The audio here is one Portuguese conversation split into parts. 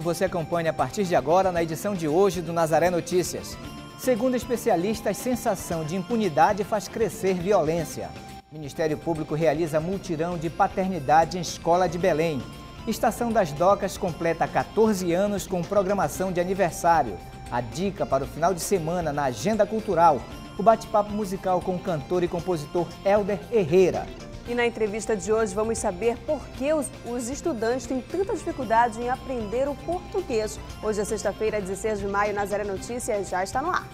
Você acompanha a partir de agora na edição de hoje do Nazaré Notícias. Segundo especialistas, sensação de impunidade faz crescer violência. Ministério Público realiza mutirão de paternidade em escola de Belém. Estação das Docas completa 14 anos com programação de aniversário. A dica para o final de semana na agenda cultural. O bate-papo musical com o cantor e compositor Helder Herrera. E na entrevista de hoje vamos saber por que os estudantes têm tanta dificuldade em aprender o português. Hoje é sexta-feira, 16 de maio, Nazaré Notícias já está no ar.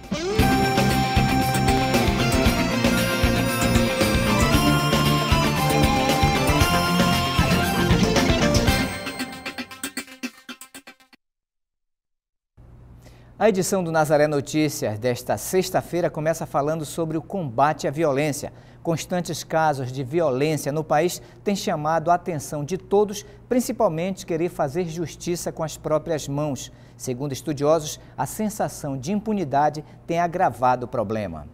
A edição do Nazaré Notícias desta sexta-feira começa falando sobre o combate à violência. Constantes casos de violência no país têm chamado a atenção de todos, principalmente querer fazer justiça com as próprias mãos. Segundo estudiosos, a sensação de impunidade tem agravado o problema.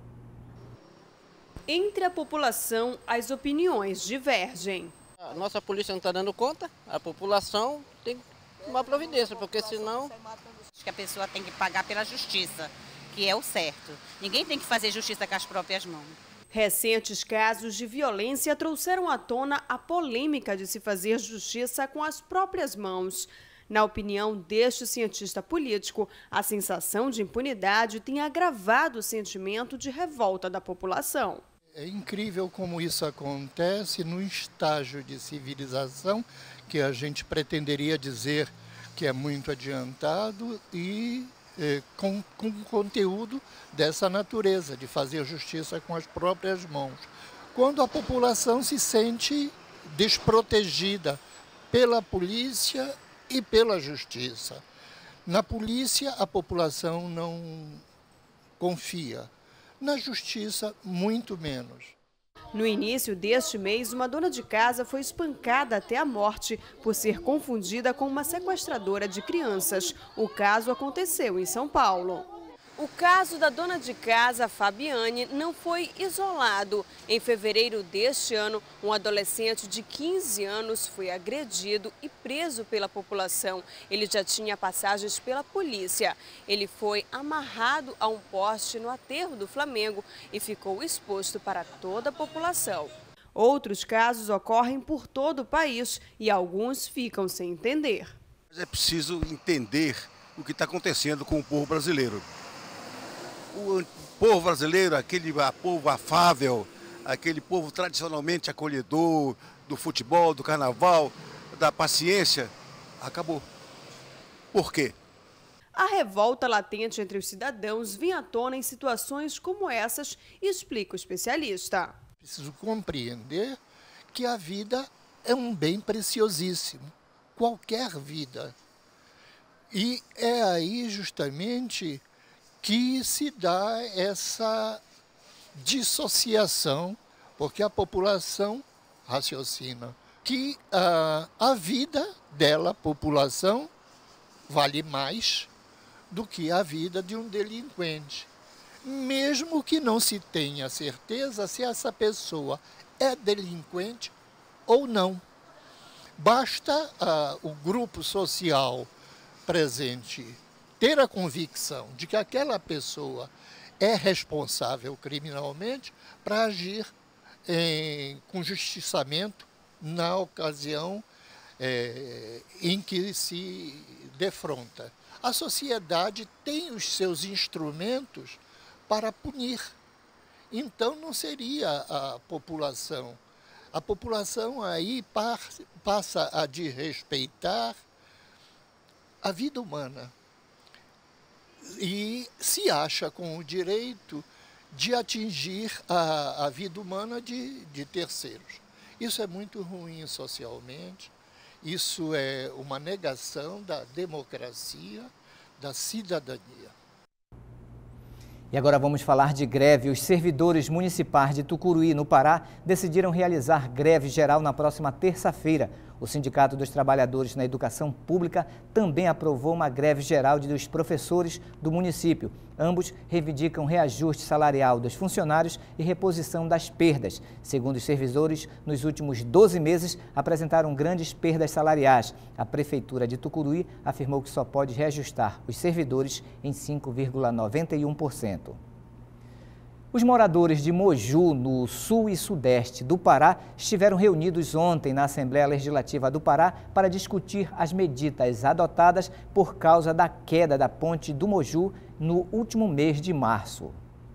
Entre a população, as opiniões divergem. A nossa polícia não está dando conta, a população tem que tomar providência, porque senão... Acho que a pessoa tem que pagar pela justiça, que é o certo. Ninguém tem que fazer justiça com as próprias mãos. Recentes casos de violência trouxeram à tona a polêmica de se fazer justiça com as próprias mãos. Na opinião deste cientista político, a sensação de impunidade tem agravado o sentimento de revolta da população. É incrível como isso acontece no estágio de civilização que a gente pretenderia dizer que é muito adiantado e com conteúdo dessa natureza, de fazer justiça com as próprias mãos. Quando a população se sente desprotegida pela polícia e pela justiça. Na polícia, a população não confia. Na justiça, muito menos. No início deste mês, uma dona de casa foi espancada até a morte por ser confundida com uma sequestradora de crianças. O caso aconteceu em São Paulo. O caso da dona de casa, Fabiane, não foi isolado. Em fevereiro deste ano, um adolescente de 15 anos foi agredido e preso pela população. Ele já tinha passagens pela polícia. Ele foi amarrado a um poste no aterro do Flamengo e ficou exposto para toda a população. Outros casos ocorrem por todo o país e alguns ficam sem entender. É preciso entender o que está acontecendo com o povo brasileiro. O povo brasileiro, aquele povo afável, aquele povo tradicionalmente acolhedor, do futebol, do carnaval, da paciência, acabou. Por quê? A revolta latente entre os cidadãos vem à tona em situações como essas, explica o especialista. Preciso compreender que a vida é um bem preciosíssimo, qualquer vida. E é aí justamente que se dá essa dissociação, porque a população raciocina que a vida dela, população, vale mais do que a vida de um delinquente. Mesmo que não se tenha certeza se essa pessoa é delinquente ou não. Basta o grupo social presente ter a convicção de que aquela pessoa é responsável criminalmente para agir com justiçamento na ocasião em que se defronta. A sociedade tem os seus instrumentos para punir. Então não seria a população. A população aí passa a desrespeitar a vida humana. E se acha com o direito de atingir a vida humana de terceiros. Isso é muito ruim socialmente, isso é uma negação da democracia, da cidadania. E agora vamos falar de greve. Os servidores municipais de Tucuruí, no Pará, decidiram realizar greve geral na próxima terça-feira. O Sindicato dos Trabalhadores na Educação Pública também aprovou uma greve geral dos professores do município. Ambos reivindicam reajuste salarial dos funcionários e reposição das perdas. Segundo os servidores, nos últimos 12 meses apresentaram grandes perdas salariais. A Prefeitura de Tucuruí afirmou que só pode reajustar os servidores em 5,91%. Os moradores de Moju, no sul e sudeste do Pará, estiveram reunidos ontem na Assembleia Legislativa do Pará para discutir as medidas adotadas por causa da queda da ponte do Moju no último mês de março.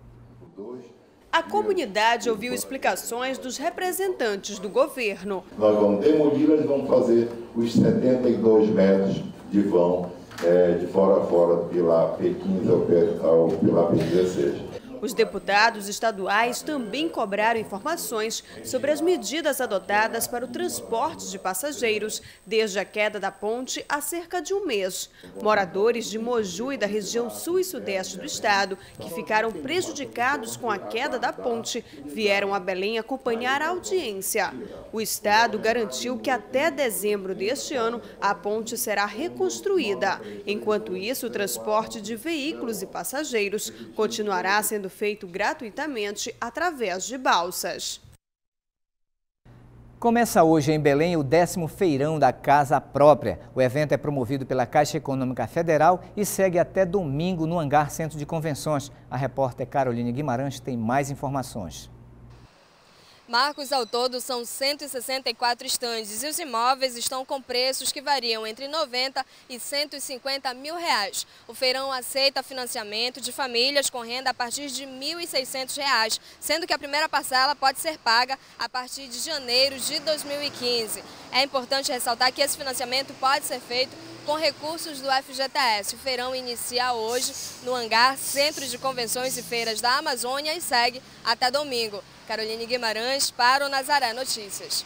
A comunidade ouviu explicações dos representantes do governo. Nós vamos demolir, eles vão fazer os 72 metros de vão de fora a fora pela P15 ou pela P16. Os deputados estaduais também cobraram informações sobre as medidas adotadas para o transporte de passageiros desde a queda da ponte há cerca de um mês. Moradores de Moju e da região sul e sudeste do estado, que ficaram prejudicados com a queda da ponte, vieram a Belém acompanhar a audiência. O estado garantiu que até dezembro deste ano a ponte será reconstruída. Enquanto isso, o transporte de veículos e passageiros continuará sendo feito gratuitamente através de balsas. Começa hoje em Belém o 10º Feirão da Casa Própria. O evento é promovido pela Caixa Econômica Federal e segue até domingo no Hangar Centro de Convenções. A repórter Caroline Guimarães tem mais informações. Marcos, ao todo são 164 estandes e os imóveis estão com preços que variam entre R$ 90 e R$ 150 mil. O feirão aceita financiamento de famílias com renda a partir de R$ 1.600, sendo que a primeira parcela pode ser paga a partir de janeiro de 2015. É importante ressaltar que esse financiamento pode ser feito com recursos do FGTS. O feirão inicia hoje no Hangar Centro de Convenções e Feiras da Amazônia e segue até domingo. Caroline Guimarães para o Nazaré Notícias.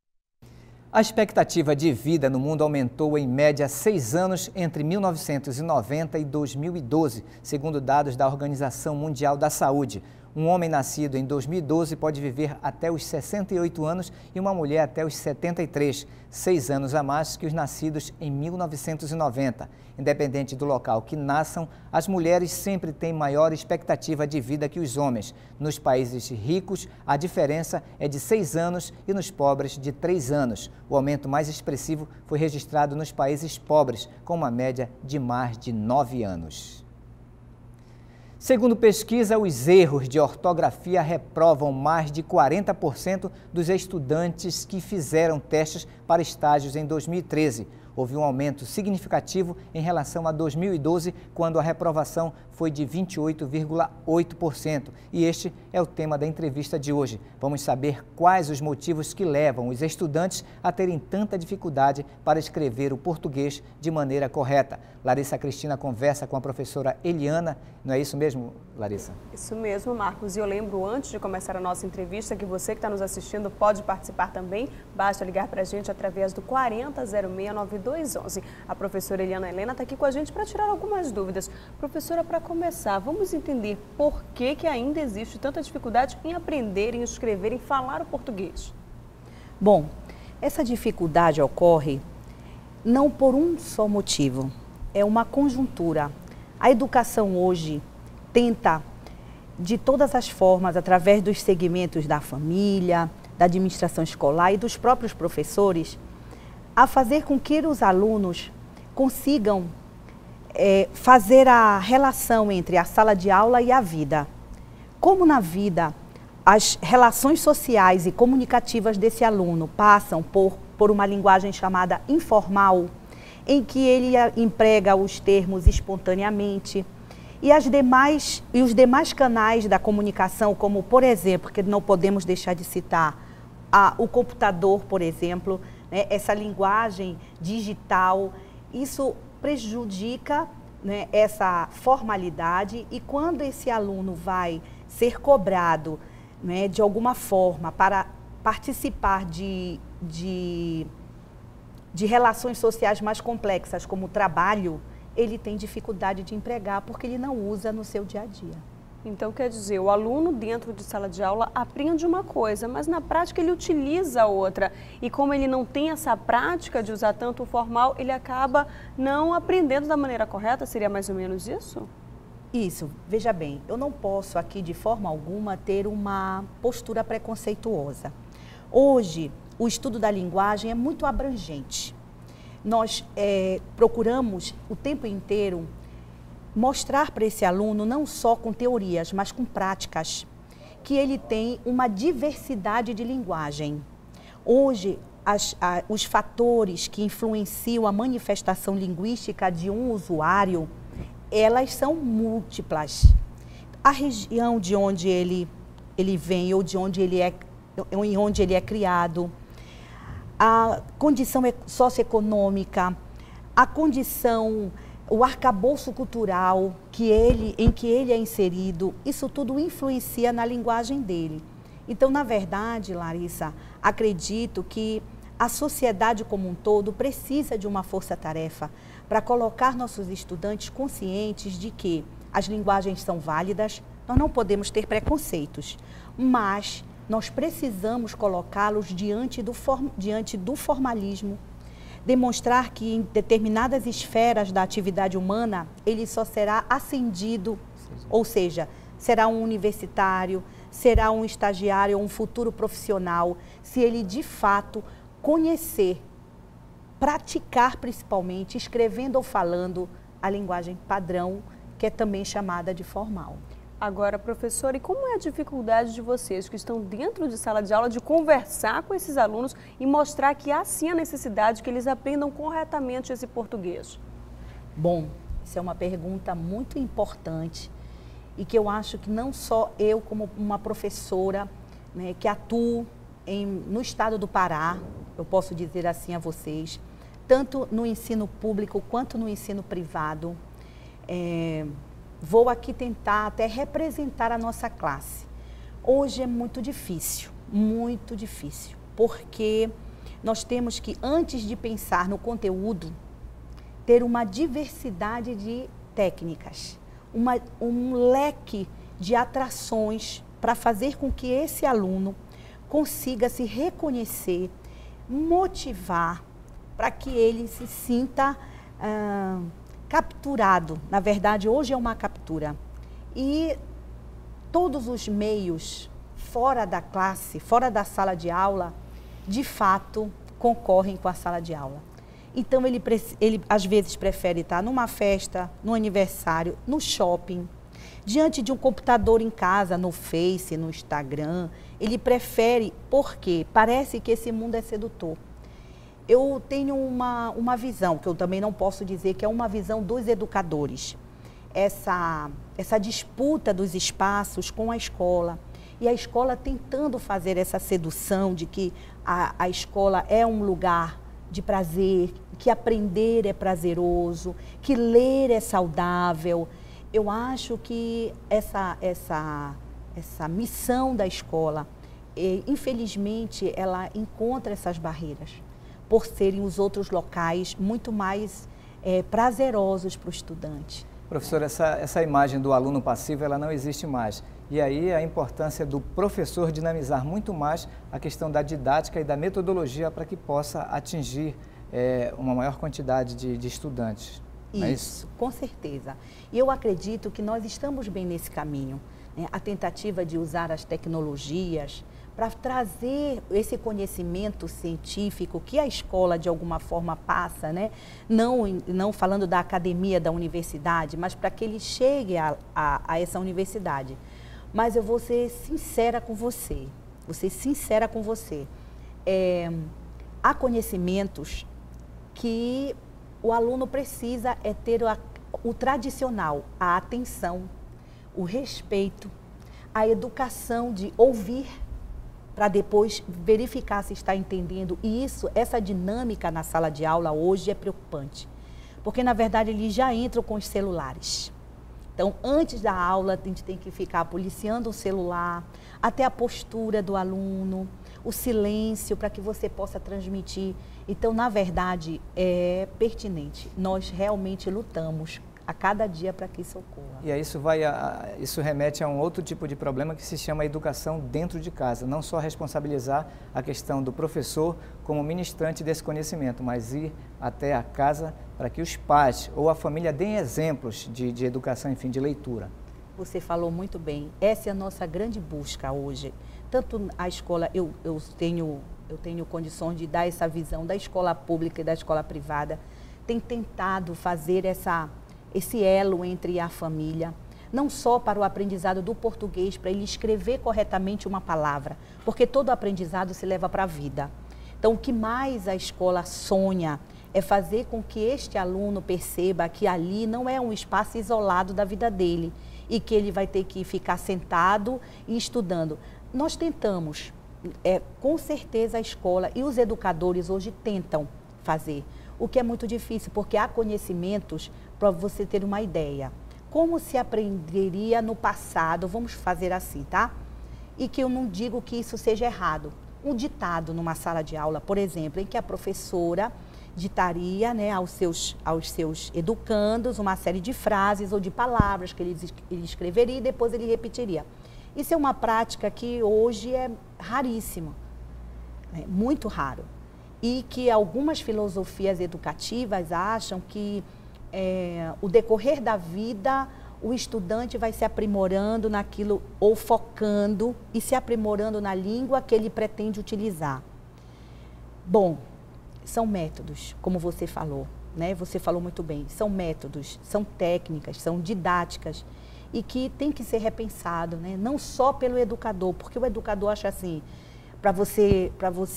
A expectativa de vida no mundo aumentou em média 6 anos entre 1990 e 2012, segundo dados da Organização Mundial da Saúde. Um homem nascido em 2012 pode viver até os 68 anos e uma mulher até os 73, 6 anos a mais que os nascidos em 1990. Independente do local que nasçam, as mulheres sempre têm maior expectativa de vida que os homens. Nos países ricos, a diferença é de 6 anos e nos pobres de 3 anos. O aumento mais expressivo foi registrado nos países pobres, com uma média de mais de 9 anos. Segundo pesquisa, os erros de ortografia reprovam mais de 40% dos estudantes que fizeram testes para estágios em 2013. Houve um aumento significativo em relação a 2012, quando a reprovação foi de 28,8%. E este é o tema da entrevista de hoje. Vamos saber quais os motivos que levam os estudantes a terem tanta dificuldade para escrever o português de maneira correta. Larissa Cristina conversa com a professora Eliana. Não é isso mesmo, Larissa? Isso mesmo, Marcos. E eu lembro, antes de começar a nossa entrevista, que você que está nos assistindo pode participar também. Basta ligar para a gente através do 40069211. A professora Eliana Helena está aqui com a gente para tirar algumas dúvidas. Professora, para começar, vamos entender por que ainda existe tanta dificuldade em aprender, em escrever, em falar o português. Bom, essa dificuldade ocorre não por um só motivo, é uma conjuntura. A educação hoje tenta, de todas as formas, através dos segmentos da família, da administração escolar e dos próprios professores, a fazer com que os alunos consigam fazer a relação entre a sala de aula e a vida. Como na vida, as relações sociais e comunicativas desse aluno passam por uma linguagem chamada informal, em que ele emprega os termos espontaneamente, e os demais canais da comunicação, como, por exemplo, que não podemos deixar de citar, o computador, por exemplo, né, essa linguagem digital, isso prejudica, né, essa formalidade, e quando esse aluno vai ser cobrado, né, de alguma forma para participar de relações sociais mais complexas, como o trabalho, ele tem dificuldade de empregar porque ele não usa no seu dia a dia. Então, quer dizer, o aluno dentro de sala de aula aprende uma coisa, mas na prática ele utiliza outra. E como ele não tem essa prática de usar tanto o formal, ele acaba não aprendendo da maneira correta? Seria mais ou menos isso? Isso. Veja bem, eu não posso aqui de forma alguma ter uma postura preconceituosa. Hoje, o estudo da linguagem é muito abrangente. Nós procuramos o tempo inteiro mostrar para esse aluno, não só com teorias, mas com práticas, que ele tem uma diversidade de linguagem. Hoje, os fatores que influenciam a manifestação linguística de um usuário, elas são múltiplas. A região de onde ele vem ou de onde ele é criado, a condição socioeconômica, a condição, o arcabouço cultural em que ele é inserido, isso tudo influencia na linguagem dele. Então, na verdade, Larissa, acredito que a sociedade como um todo precisa de uma força-tarefa para colocar nossos estudantes conscientes de que as linguagens são válidas, nós não podemos ter preconceitos, mas nós precisamos colocá-los diante do formalismo, demonstrar que em determinadas esferas da atividade humana, ele só será ascendido, ou seja, será um universitário, será um estagiário ou um futuro profissional, se ele de fato conhecer, praticar principalmente, escrevendo ou falando a linguagem padrão, que é também chamada de formal. Agora, professora, e como é a dificuldade de vocês que estão dentro de sala de aula de conversar com esses alunos e mostrar que há sim a necessidade que eles aprendam corretamente esse português? Bom, isso é uma pergunta muito importante e que eu acho que não só eu, como uma professora, né, que atuo no estado do Pará, eu posso dizer assim a vocês, tanto no ensino público quanto no ensino privado, vou aqui tentar até representar a nossa classe. Hoje é muito difícil, porque nós temos que, antes de pensar no conteúdo, ter uma diversidade de técnicas, um leque de atrações para fazer com que esse aluno consiga se reconhecer, motivar, para que ele se sinta capturado. Na verdade, hoje é uma captura. E todos os meios fora da classe, fora da sala de aula, de fato, concorrem com a sala de aula. Então, ele às vezes prefere estar numa festa, no aniversário, no shopping, diante de um computador em casa, no Face, no Instagram. Ele prefere, porque parece que esse mundo é sedutor. Eu tenho uma visão, que eu também não posso dizer que é uma visão dos educadores. Essa disputa dos espaços com a escola. E a escola tentando fazer essa sedução de que a escola é um lugar de prazer, que aprender é prazeroso, que ler é saudável. Eu acho que essa missão da escola, infelizmente, ela encontra essas barreiras, por serem os outros locais muito mais prazerosos para o estudante. Professora, essa imagem do aluno passivo, ela não existe mais. E aí a importância do professor dinamizar muito mais a questão da didática e da metodologia para que possa atingir uma maior quantidade de estudantes. Isso, com certeza. E eu acredito que nós estamos bem nesse caminho, né? A tentativa de usar as tecnologias para trazer esse conhecimento científico que a escola de alguma forma passa, né? Não falando da academia, da universidade, mas para que ele chegue a essa universidade. Mas eu vou ser sincera com você, há conhecimentos que o aluno precisa ter o tradicional, a atenção, o respeito, a educação de ouvir, para depois verificar se está entendendo. E essa dinâmica na sala de aula hoje é preocupante, porque na verdade eles já entram com os celulares. Então, antes da aula, a gente tem que ficar policiando o celular, até a postura do aluno, o silêncio, para que você possa transmitir. Então, na verdade, é pertinente. Nós realmente lutamos a cada dia para que isso ocorra. E aí isso remete a um outro tipo de problema que se chama educação dentro de casa. Não só responsabilizar a questão do professor como ministrante desse conhecimento, mas ir até a casa para que os pais ou a família deem exemplos de educação, enfim, de leitura. Você falou muito bem. Essa é a nossa grande busca hoje. Tanto a escola, eu tenho condições de dar essa visão da escola pública e da escola privada, tem tentado fazer esse elo entre a família, não só para o aprendizado do português, para ele escrever corretamente uma palavra, porque todo aprendizado se leva para a vida. Então, o que mais a escola sonha é fazer com que este aluno perceba que ali não é um espaço isolado da vida dele e que ele vai ter que ficar sentado e estudando. Nós tentamos, com certeza a escola e os educadores hoje tentam fazer, o que é muito difícil, porque há conhecimentos, para você ter uma ideia, como se aprenderia no passado, vamos fazer assim, tá? E que eu não digo que isso seja errado. Um ditado numa sala de aula, por exemplo, em que a professora ditaria, né, aos seus educandos uma série de frases ou de palavras que ele escreveria e depois ele repetiria. Isso é uma prática que hoje é raríssima, muito raro. E que algumas filosofias educativas acham que o decorrer da vida o estudante vai se aprimorando naquilo ou focando e se aprimorando na língua que ele pretende utilizar. Bom, são métodos, como você falou, né? Você falou muito bem, são métodos, são técnicas, são didáticas e que tem que ser repensado, né? Não só pelo educador, porque o educador acha assim, para você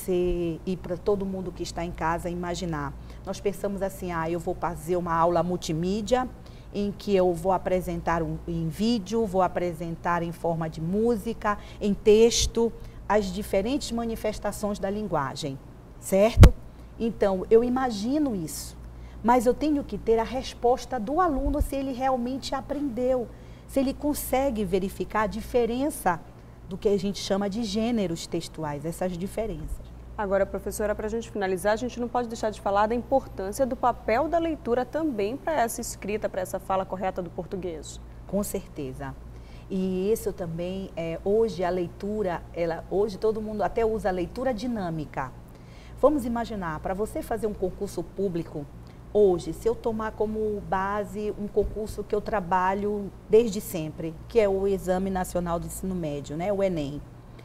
e para todo mundo que está em casa imaginar. Nós pensamos assim, eu vou fazer uma aula multimídia, em que eu vou apresentar em vídeo, vou apresentar em forma de música, em texto, as diferentes manifestações da linguagem, certo? Então, eu imagino isso, mas eu tenho que ter a resposta do aluno se ele realmente aprendeu, se ele consegue verificar a diferença do que a gente chama de gêneros textuais, essas diferenças. Agora, professora, para a gente finalizar, a gente não pode deixar de falar da importância do papel da leitura também para essa escrita, para essa fala correta do português. Com certeza. E isso também, hoje a leitura, hoje todo mundo até usa a leitura dinâmica. Vamos imaginar, para você fazer um concurso público, hoje, se eu tomar como base um concurso que eu trabalho desde sempre, que é o Exame Nacional do Ensino Médio, né, o Enem,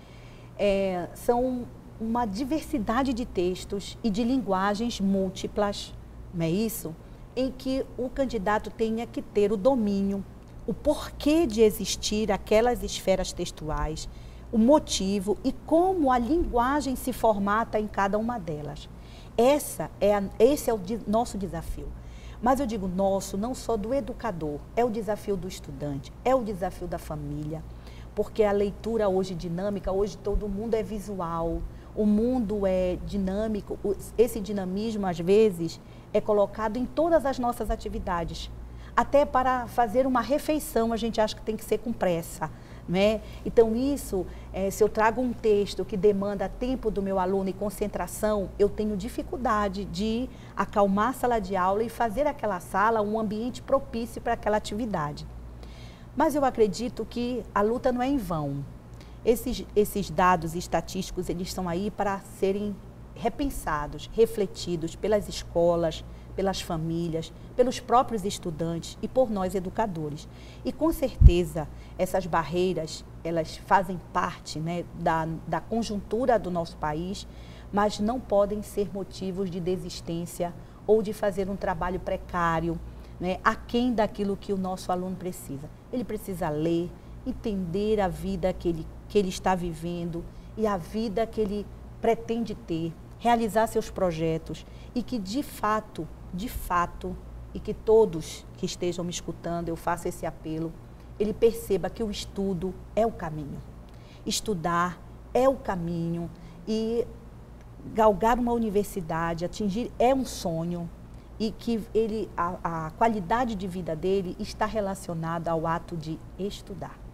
são uma diversidade de textos e de linguagens múltiplas, não é isso? Em que o candidato tenha que ter o domínio, o porquê de existir aquelas esferas textuais, o motivo e como a linguagem se formata em cada uma delas. Esse é o nosso desafio. Mas eu digo nosso, não só do educador, é o desafio do estudante, é o desafio da família, porque a leitura hoje dinâmica, hoje todo mundo é visual, o mundo é dinâmico, esse dinamismo às vezes é colocado em todas as nossas atividades. Até para fazer uma refeição a gente acha que tem que ser com pressa, né? Então isso, se eu trago um texto que demanda tempo do meu aluno e concentração, eu tenho dificuldade de acalmar a sala de aula e fazer aquela sala um ambiente propício para aquela atividade. Mas eu acredito que a luta não é em vão. Esses dados estatísticos, eles estão aí para serem repensados, refletidos pelas escolas, pelas famílias, pelos próprios estudantes e por nós educadores. E com certeza essas barreiras, elas fazem parte, né, da conjuntura do nosso país, mas não podem ser motivos de desistência ou de fazer um trabalho precário, né, aquém daquilo que o nosso aluno precisa. Ele precisa ler, entender a vida que ele está vivendo e a vida que ele pretende ter, realizar seus projetos e que de fato, e que todos que estejam me escutando, eu faço esse apelo, ele perceba que o estudo é o caminho. Estudar é o caminho e galgar uma universidade, atingir é um sonho e que a qualidade de vida dele está relacionada ao ato de estudar.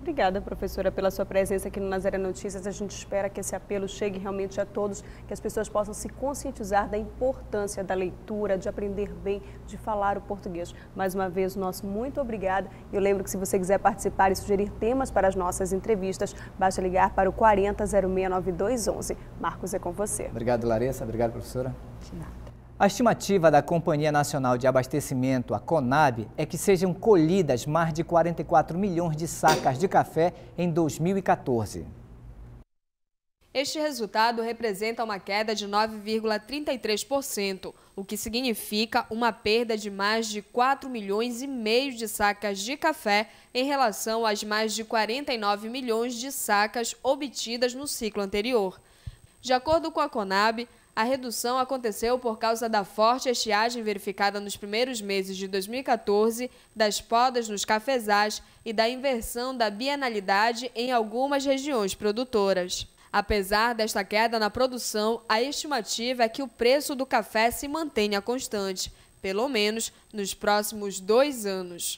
Obrigada, professora, pela sua presença aqui no Nazaré Notícias. A gente espera que esse apelo chegue realmente a todos, que as pessoas possam se conscientizar da importância da leitura, de aprender bem, de falar o português. Mais uma vez, nosso muito obrigada. Eu lembro que se você quiser participar e sugerir temas para as nossas entrevistas, basta ligar para o 40069211. Marcos, é com você. Obrigado, Larissa. Obrigado, professora. De nada. A estimativa da Companhia Nacional de Abastecimento, a CONAB, é que sejam colhidas mais de 44 milhões de sacas de café em 2014. Este resultado representa uma queda de 9,33%, o que significa uma perda de mais de 4,5 milhões de sacas de café em relação às mais de 49 milhões de sacas obtidas no ciclo anterior. De acordo com a CONAB, a redução aconteceu por causa da forte estiagem verificada nos primeiros meses de 2014, das podas nos cafezais e da inversão da bienalidade em algumas regiões produtoras. Apesar desta queda na produção, a estimativa é que o preço do café se mantenha constante, pelo menos nos próximos 2 anos.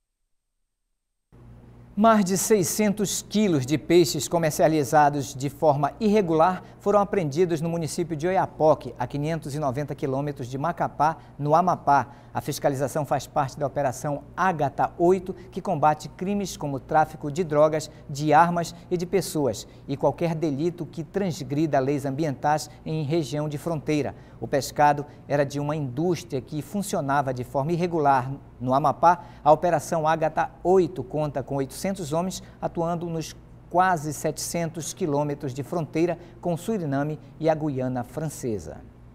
Mais de 600 quilos de peixes comercializados de forma irregular foram apreendidos no município de Oiapoque, a 590 quilômetros de Macapá, no Amapá. A fiscalização faz parte da Operação Ágata 8, que combate crimes como tráfico de drogas, de armas e de pessoas, e qualquer delito que transgrida leis ambientais em região de fronteira. O pescado era de uma indústria que funcionava de forma irregular no Amapá. A Operação Ágata 8 conta com 800 homens atuando nos quase 700 quilômetros de fronteira com o Suriname e a Guiana Francesa.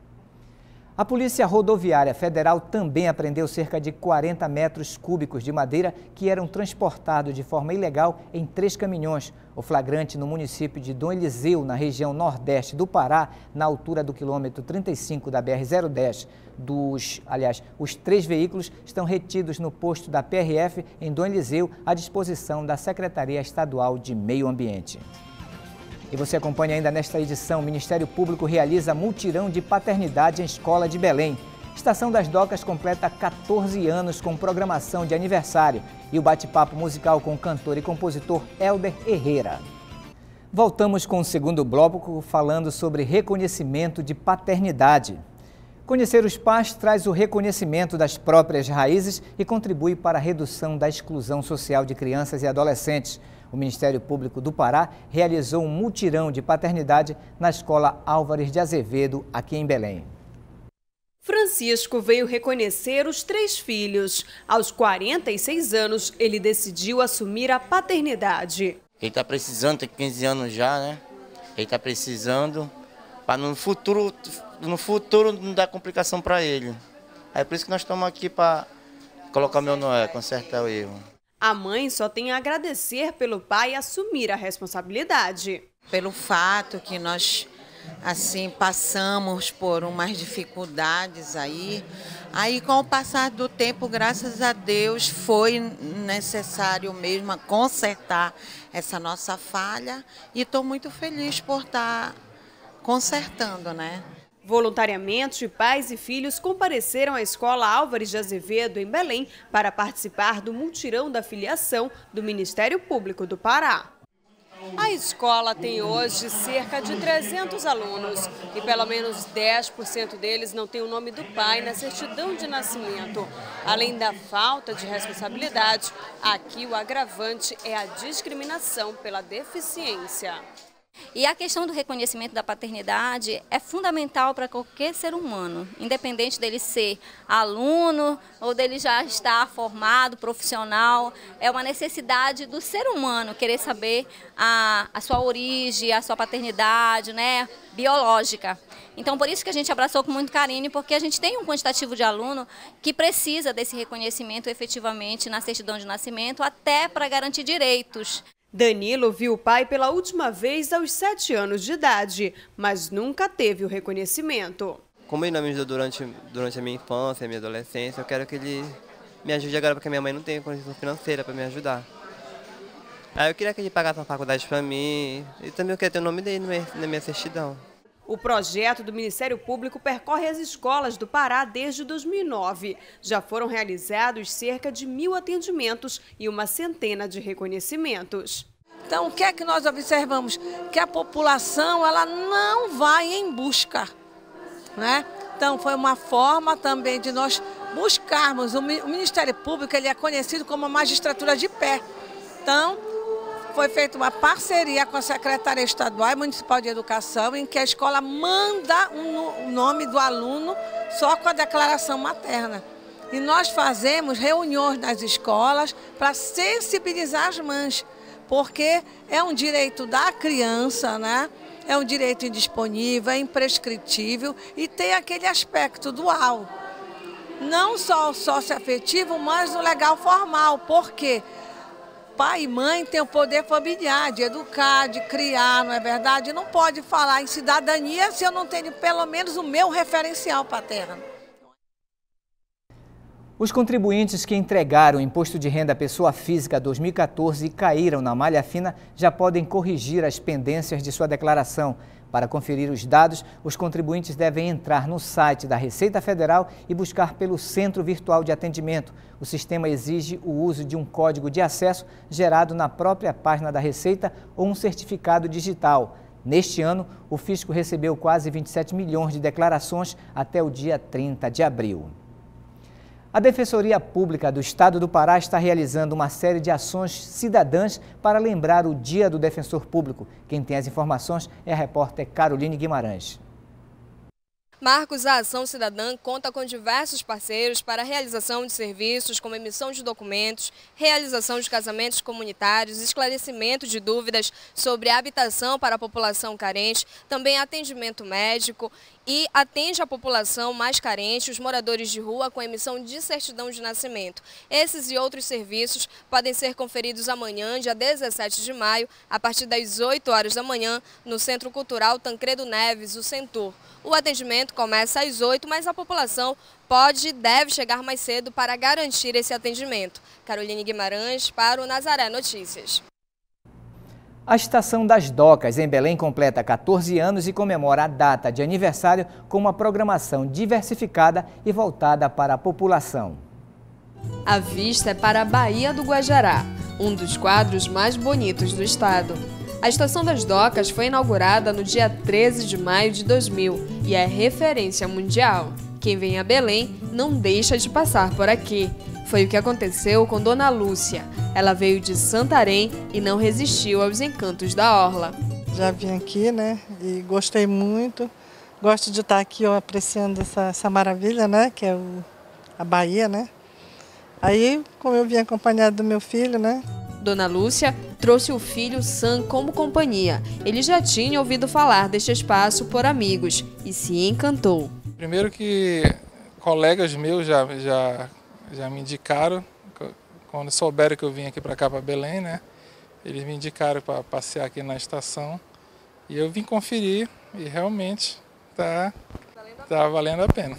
A Polícia Rodoviária Federal também apreendeu cerca de 40 metros cúbicos de madeira que eram transportados de forma ilegal em 3 caminhões. O flagrante no município de Dom Eliseu, na região nordeste do Pará, na altura do quilômetro 35 da BR-010. Os 3 veículos estão retidos no posto da PRF em Dom Eliseu, à disposição da Secretaria Estadual de Meio Ambiente. E você acompanha ainda nesta edição, o Ministério Público realiza mutirão de paternidade em escola de Belém. Estação das Docas completa 14 anos com programação de aniversário e o bate-papo musical com o cantor e compositor Helder Herrera. Voltamos com o segundo bloco falando sobre reconhecimento de paternidade. Conhecer os pais traz o reconhecimento das próprias raízes e contribui para a redução da exclusão social de crianças e adolescentes. O Ministério Público do Pará realizou um mutirão de paternidade na Escola Álvares de Azevedo, aqui em Belém. Francisco veio reconhecer os 3 filhos. Aos 46 anos, ele decidiu assumir a paternidade. Ele está precisando, tem 15 anos já, né? Ele está precisando para no futuro não dar complicação para ele. É por isso que nós estamos aqui para colocar meu Noé, consertar o erro. A mãe só tem a agradecer pelo pai assumir a responsabilidade. Pelo fato que nós, assim, passamos por umas dificuldades aí com o passar do tempo, graças a Deus, foi necessário mesmo consertar essa nossa falha e estou muito feliz por estar consertando, né? Voluntariamente, pais e filhos compareceram à Escola Álvares de Azevedo, em Belém, para participar do mutirão da filiação do Ministério Público do Pará. A escola tem hoje cerca de 300 alunos e pelo menos 10% deles não tem o nome do pai na certidão de nascimento. Além da falta de responsabilidade, aqui o agravante é a discriminação pela deficiência. E a questão do reconhecimento da paternidade é fundamental para qualquer ser humano, independente dele ser aluno ou dele já estar formado, profissional. É uma necessidade do ser humano querer saber a sua origem, a sua paternidade, né, biológica. Então, por isso que a gente abraçou com muito carinho, porque a gente tem um quantitativo de aluno que precisa desse reconhecimento efetivamente na certidão de nascimento, até para garantir direitos. Danilo viu o pai pela última vez aos 7 anos de idade, mas nunca teve o reconhecimento. Como ele não me ajudou durante a minha infância, a minha adolescência, eu quero que ele me ajude agora, porque minha mãe não tem condição financeira para me ajudar. Aí eu queria que ele pagasse uma faculdade para mim e também eu queria ter o nome dele na minha certidão. O projeto do Ministério Público percorre as escolas do Pará desde 2009. Já foram realizados cerca de 1.000 atendimentos e uma centena de reconhecimentos. Então, o que é que nós observamos? Que a população ela não vai em busca, né? Então, foi uma forma também de nós buscarmos. O Ministério Público ele é conhecido como a magistratura de pé. Então, foi feita uma parceria com a Secretaria Estadual e Municipal de Educação, em que a escola manda o nome do aluno só com a declaração materna. E nós fazemos reuniões nas escolas para sensibilizar as mães, porque é um direito da criança, né? É um direito indisponível, é imprescritível e tem aquele aspecto dual. Não só o socioafetivo, mas o legal formal, porque pai e mãe têm o poder familiar de educar, de criar, não é verdade? Não pode falar em cidadania se eu não tenho pelo menos o meu referencial paterno. Os contribuintes que entregaram o Imposto de Renda à Pessoa Física 2014 e caíram na malha fina já podem corrigir as pendências de sua declaração. Para conferir os dados, os contribuintes devem entrar no site da Receita Federal e buscar pelo Centro Virtual de Atendimento. O sistema exige o uso de um código de acesso gerado na própria página da Receita ou um certificado digital. Neste ano, o fisco recebeu quase 27 milhões de declarações até o dia 30 de abril. A Defensoria Pública do Estado do Pará está realizando uma série de ações cidadãs para lembrar o Dia do Defensor Público. Quem tem as informações é a repórter Caroline Guimarães. Marcos, a Ação Cidadã conta com diversos parceiros para a realização de serviços como emissão de documentos, realização de casamentos comunitários, esclarecimento de dúvidas sobre habitação para a população carente, também atendimento médico e atende a população mais carente, os moradores de rua, com emissão de certidão de nascimento. Esses e outros serviços podem ser conferidos amanhã, dia 17 de maio, a partir das 8 horas da manhã, no Centro Cultural Tancredo Neves, o Centur. O atendimento começa às 8, mas a população pode e deve chegar mais cedo para garantir esse atendimento. Caroline Guimarães para o Nazaré Notícias. A Estação das Docas, em Belém, completa 14 anos e comemora a data de aniversário com uma programação diversificada e voltada para a população. A vista é para a Baía do Guajará, um dos quadros mais bonitos do estado. A Estação das Docas foi inaugurada no dia 13 de maio de 2000 e é referência mundial. Quem vem a Belém não deixa de passar por aqui. Foi o que aconteceu com Dona Lúcia. Ela veio de Santarém e não resistiu aos encantos da orla. Já vim aqui, né, e gostei muito. Gosto de estar aqui, ó, apreciando essa maravilha, né, que é a Bahia, né. Aí, como eu vim acompanhado do meu filho, né. Dona Lúcia trouxe o filho Sam como companhia. Ele já tinha ouvido falar deste espaço por amigos e se encantou. Primeiro que colegas meus já me indicaram, quando souberam que eu vim aqui para cá, para Belém, né? Eles me indicaram para passear aqui na estação e eu vim conferir e realmente tá valendo a pena.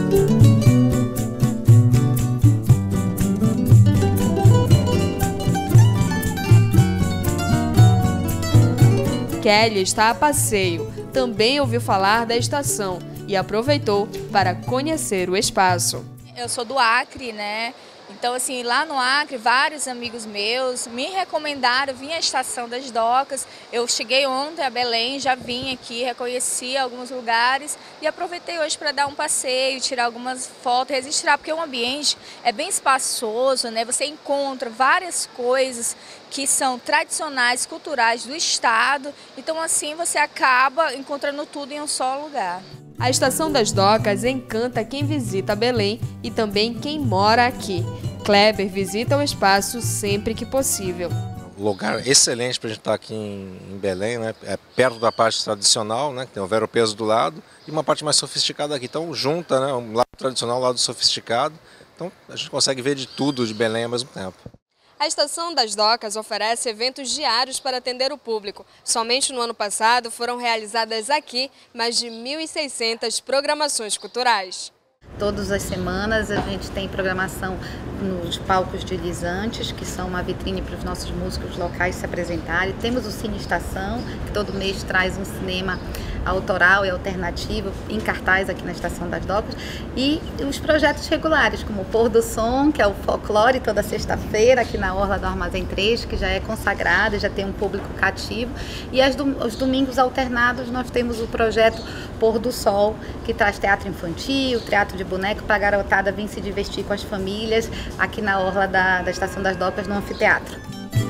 Kelly está a passeio, também ouviu falar da estação e aproveitou para conhecer o espaço. Eu sou do Acre, né? Então, assim, lá no Acre, vários amigos meus me recomendaram vir à Estação das Docas. Eu cheguei ontem a Belém, já vim aqui, reconheci alguns lugares e aproveitei hoje para dar um passeio, tirar algumas fotos, registrar, porque o ambiente é bem espaçoso, né? Você encontra várias coisas que são tradicionais, culturais do estado. Então, assim, você acaba encontrando tudo em um só lugar. A Estação das Docas encanta quem visita Belém e também quem mora aqui. Kleber visita o espaço sempre que possível. Lugar excelente para a gente estar aqui em Belém, né? É perto da parte tradicional, né? Que tem o Vero Peso do lado, e uma parte mais sofisticada aqui. Então junta, né? Um lado tradicional, um lado sofisticado. Então a gente consegue ver de tudo de Belém ao mesmo tempo. A Estação das Docas oferece eventos diários para atender o público. Somente no ano passado foram realizadas aqui mais de 1.600 programações culturais. Todas as semanas a gente tem programação nos palcos deslizantes, que são uma vitrine para os nossos músicos locais se apresentarem. Temos o Cine Estação, que todo mês traz um cinema autoral e alternativo em cartaz aqui na Estação das Docas, e os projetos regulares, como o Pôr do Som, que é o folclore toda sexta-feira aqui na Orla do Armazém 3, que já é consagrado, já tem um público cativo, e os domingos alternados nós temos o projeto Pôr do Sol, que traz teatro infantil, teatro de boneco para a garotada vir se divertir com as famílias aqui na Orla da Estação das Docas, no anfiteatro.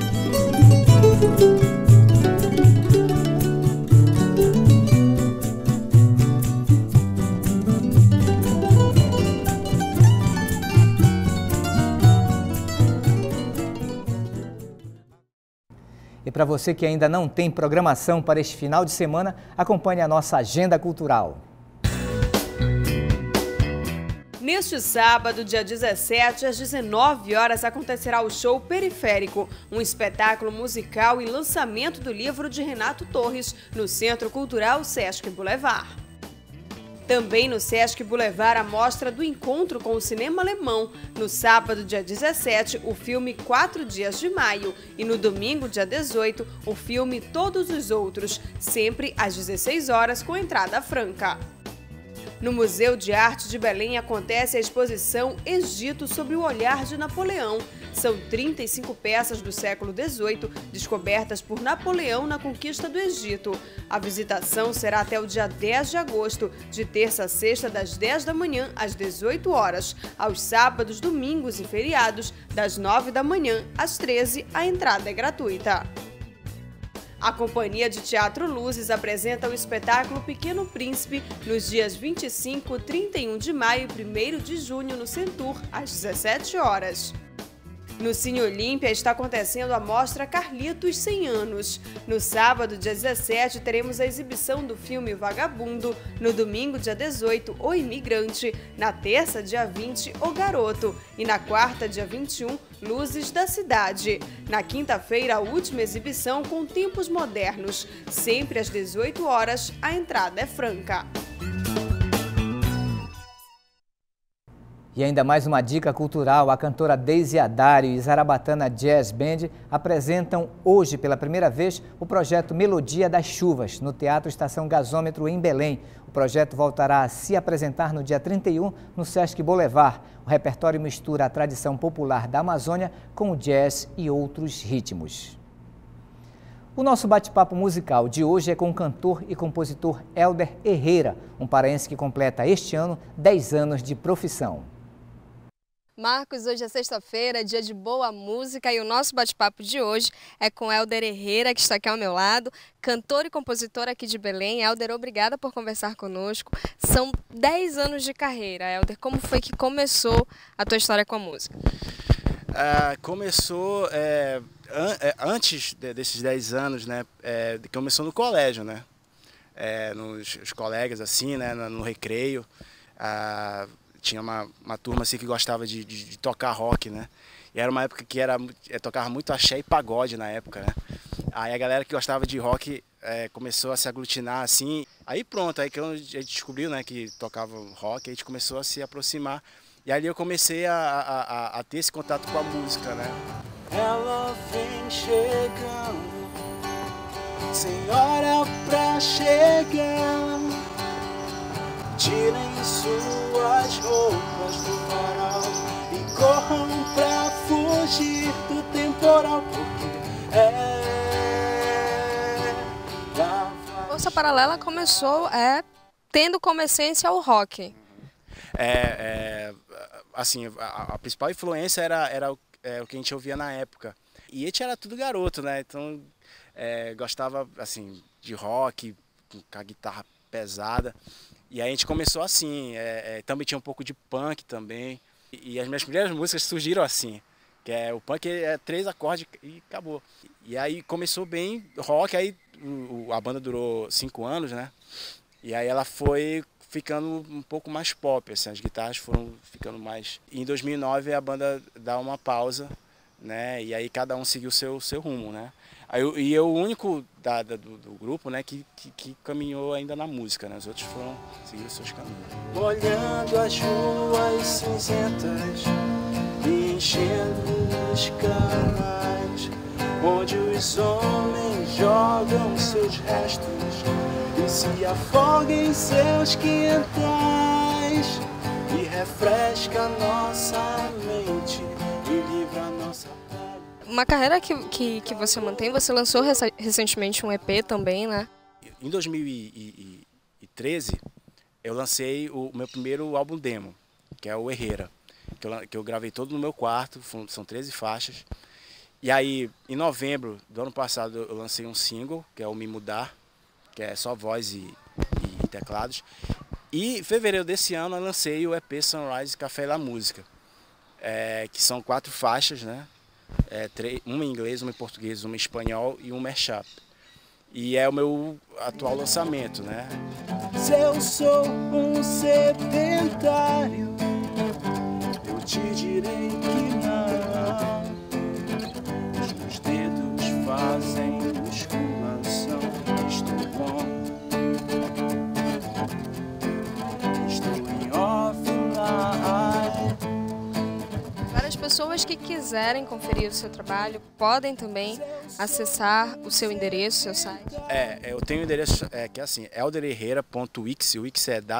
E para você que ainda não tem programação para este final de semana, acompanhe a nossa agenda cultural. Neste sábado, dia 17, às 19 horas, acontecerá o show Periférico, um espetáculo musical e lançamento do livro de Renato Torres, no Centro Cultural Sesc Boulevard. Também no Sesc Boulevard, a mostra do encontro com o cinema alemão. No sábado, dia 17, o filme 4 Dias de Maio. E no domingo, dia 18, o filme Todos os Outros, sempre às 16 horas, com entrada franca. No Museu de Arte de Belém acontece a exposição Egito sob o olhar de Napoleão. São 35 peças do século XVIII descobertas por Napoleão na conquista do Egito. A visitação será até o dia 10 de agosto, de terça a sexta, das 10 da manhã às 18 horas. Aos sábados, domingos e feriados, das 9 da manhã às 13, a entrada é gratuita. A Companhia de Teatro Luzes apresenta o espetáculo Pequeno Príncipe nos dias 25, 31 de maio e 1º de junho no Centur, às 17 horas. No Cine Olímpia está acontecendo a mostra Carlitos 100 anos. No sábado, dia 17, teremos a exibição do filme Vagabundo. No domingo, dia 18, O Imigrante. Na terça, dia 20, O Garoto. E na quarta, dia 21, Luzes da Cidade. Na quinta-feira, a última exibição com Tempos Modernos. Sempre às 18 horas, a entrada é franca. E ainda mais uma dica cultural, a cantora Deise Adário e Zarabatana Jazz Band apresentam hoje pela primeira vez o projeto Melodia das Chuvas, no Teatro Estação Gasômetro em Belém. O projeto voltará a se apresentar no dia 31 no Sesc Boulevard. O repertório mistura a tradição popular da Amazônia com o jazz e outros ritmos. O nosso bate-papo musical de hoje é com o cantor e compositor Hélder Herrera, um paraense que completa este ano 10 anos de profissão. Marcos, hoje é sexta-feira, dia de boa música, e o nosso bate-papo de hoje é com Hélder Herrera, que está aqui ao meu lado, cantor e compositor aqui de Belém. Hélder, obrigada por conversar conosco. São 10 anos de carreira. Hélder, como foi que começou a tua história com a música? Começou antes desses 10 anos, né? Começou no colégio, né? Nos colegas, assim, né? No recreio. Tinha uma turma assim que gostava de tocar rock, né? E era uma época que tocava muito axé e pagode na época, né? Aí a galera que gostava de rock começou a se aglutinar assim. Aí pronto, aí que a gente descobriu, né, que tocava rock, a gente começou a se aproximar. E ali eu comecei a ter esse contato com a música, né? Ela vem chegando, sem hora pra chegar. Tirem suas roupas do varal e corram pra fugir do temporal, porque Força Paralela começou tendo como essência o rock. Assim, a principal influência era o que a gente ouvia na época. E a gente era tudo garoto, né? Então gostava assim de rock, com a guitarra pesada. E aí a gente começou assim, também tinha um pouco de punk também. E as minhas primeiras músicas surgiram assim, que o punk é 3 acordes e acabou. E aí começou bem rock, aí a banda durou 5 anos, né? E aí ela foi ficando um pouco mais pop, assim, as guitarras foram ficando mais... E em 2009 a banda dá uma pausa, né? E aí cada um seguiu o seu rumo, né? E eu o único do grupo, né, que caminhou ainda na música, né? Os outros foram seguindo seus caminhos. Molhando as ruas cinzentas, me enchendo os canais, onde os homens jogam seus restos e se afogam em seus quintais, e refresca nossa mente e livra nossa pele. Uma carreira que você mantém, você lançou recentemente um EP também, né? Em 2013, eu lancei o meu primeiro álbum demo, que é o Herrera, que eu gravei todo no meu quarto, são 13 faixas. E aí, em novembro do ano passado, eu lancei um single, que é o Me Mudar, que é só voz e teclados. E em fevereiro desse ano, eu lancei o EP Sunrise Café La Música, que são 4 faixas, né? Uma em inglês, uma em português, uma em espanhol e um mashup. E é o meu atual lançamento, né? Se eu sou um sedentário, eu te direi que não. Os meus dedos fazem musculação. Estou bom, estou em offline. Várias pessoas que quiserem conferir o seu trabalho podem também acessar o seu endereço, seu site. Eu tenho um endereço que é assim, elderherrera.wix, o Wix é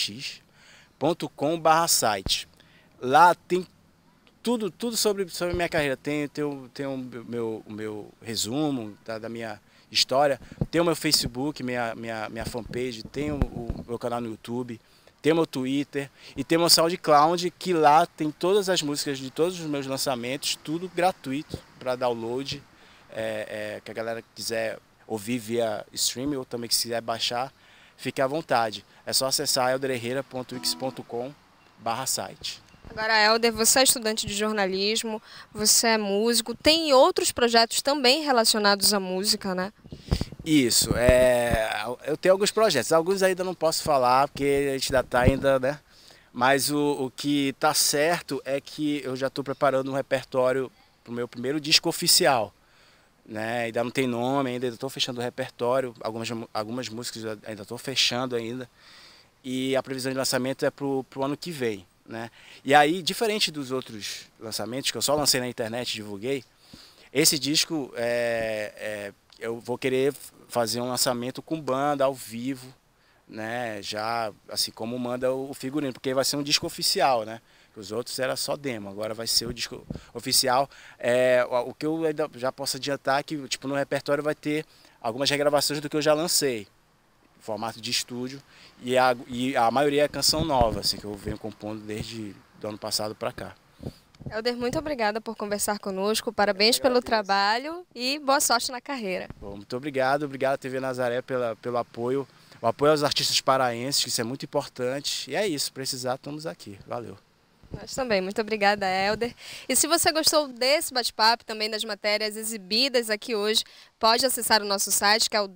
wix.com/site. Lá tem tudo sobre minha carreira. Tem o meu resumo da minha história, tem o meu Facebook, minha fanpage, tem o meu canal no YouTube, tem o meu Twitter e tem o meu SoundCloud, que lá tem todas as músicas de todos os meus lançamentos, tudo gratuito para download, que a galera quiser ouvir via streaming ou também que quiser baixar, fique à vontade. É só acessar elderherrera.wix.com/site. Agora, Helder, você é estudante de jornalismo, você é músico, tem outros projetos também relacionados à música, né? Isso, eu tenho alguns projetos, alguns ainda não posso falar porque a gente ainda está né? Mas o que está certo é que eu já estou preparando um repertório para o meu primeiro disco oficial, né? Ainda não tem nome, ainda estou fechando o repertório, algumas músicas ainda estou fechando ainda, e a previsão de lançamento é para o ano que vem, né? E aí, diferente dos outros lançamentos que eu só lancei na internet e divulguei, esse disco eu vou querer fazer um lançamento com banda ao vivo, né? Já assim como manda o figurino, porque vai ser um disco oficial, né? Os outros era só demo, agora vai ser o disco oficial. O que eu ainda já posso adiantar é que tipo, no repertório vai ter algumas regravações do que eu já lancei, em formato de estúdio, e a maioria é canção nova, assim, que eu venho compondo desde do ano passado para cá. Helder, muito obrigada por conversar conosco, parabéns pelo trabalho e boa sorte na carreira. Bom, muito obrigado à TV Nazaré pelo apoio, o apoio aos artistas paraenses, que isso é muito importante, e é isso, precisar, estamos aqui, valeu. Nós também, muito obrigada, Helder. E se você gostou desse bate-papo, também das matérias exibidas aqui hoje, pode acessar o nosso site, que é o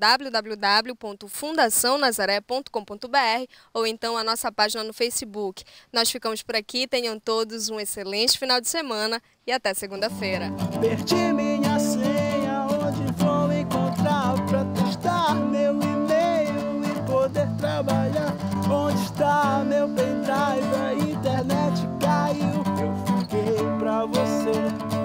www.fundacionazaré.com.br, ou então a nossa página no Facebook. Nós ficamos por aqui, tenham todos um excelente final de semana e até segunda-feira. Perdi minha senha, onde vou encontrar pra testar meu e-mail e poder trabalhar? Onde está meu pendrive? A internet caiu, eu fiquei pra você.